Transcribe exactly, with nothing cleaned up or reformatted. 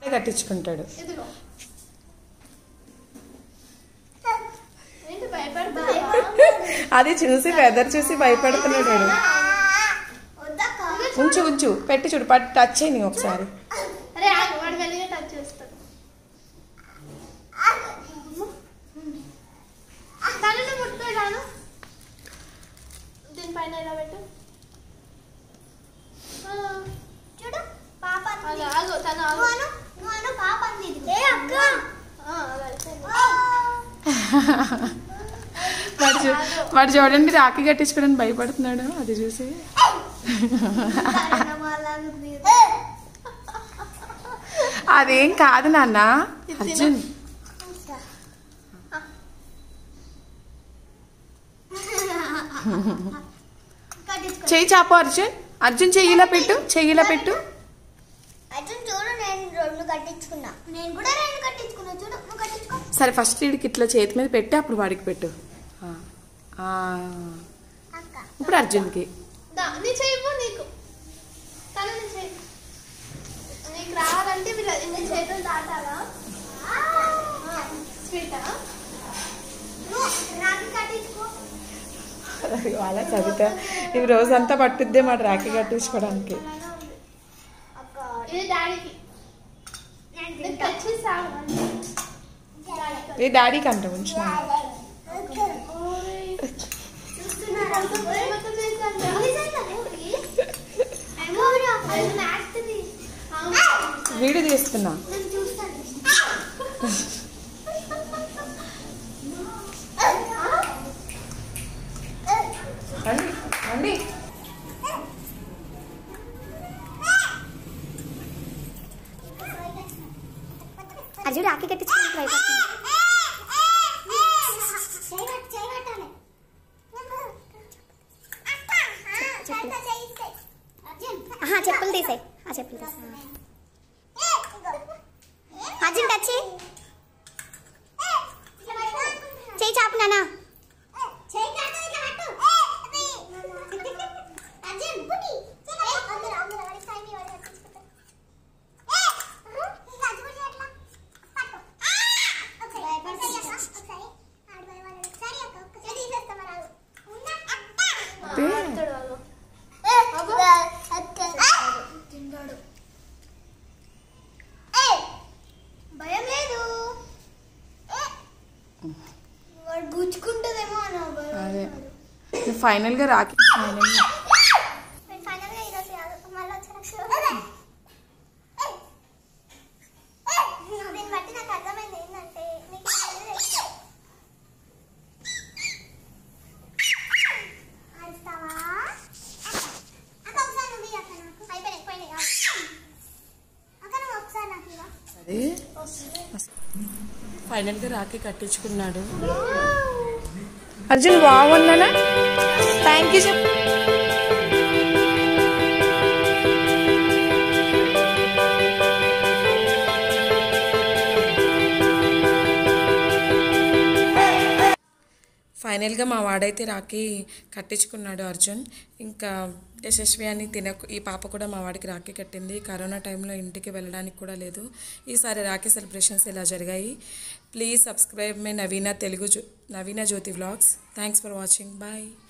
కట్టించుకుంటాడు. అది చూసి వెదర్ చూసి భయపడుతున్నాడు. ఉంచు ఉంచు పెట్టి చూడు, పట్టు టచ్ చేయని ఒకసారి. వాడు చూడండి రాఖీ కట్టించుకోవడానికి భయపడుతున్నాడు. అది చూసి అదేం కాదు నాన్న. అర్జున్ చెయ్యి చాపు. అర్జున్ అర్జున్ చెయ్యిలా పెట్టు, చెయ్యిలా పెట్టు. సరే ఫస్ట్ వీడికి ఇట్లా చేతి మీద పెట్టి అప్పుడు వాడికి పెట్టు. ఇప్పుడు అర్జున్కి అలా చదివితే ఇవి రోజంతా పట్టుద్దే మాట రాఖీ కట్టించుకోవడానికి. ఏ డాడీకి అంట ఉంచిన వీడియో తీస్తున్నా. అండి అర్జున్ రాఖీ కట్టించుకోవడానికి ట్రై చేస్తున్నాడు. చెప్పులు తీసాయి. ఆ చెప్పులు తీసా. అర్జున్ టచ్ చేయి చాపు నానా. భయం లేదు, గుచ్చుకుంటుందేమో అదే ఫైనల్ గా రాఖీ ఫైనల్ గా రాఖీ కట్టించుకున్నాడు. అర్జున్ బాగున్నానా? థ్యాంక్ యూ చెప్పు. ఫైనల్గా మా వాడైతే రాఖీ కట్టించుకున్నాడు అర్జున్. ఇంకా యశస్వి అని తిన ఈ పాప కూడా మా వాడికి రాఖీ కట్టింది. కరోనా టైంలో ఇంటికి వెళ్ళడానికి కూడా లేదు. ఈసారి రాఖీ సెలబ్రేషన్స్ ఇలా జరిగాయి. Please subscribe my Naveena Telugu Naveena Jyothi vlogs. Thanks for watching. Bye.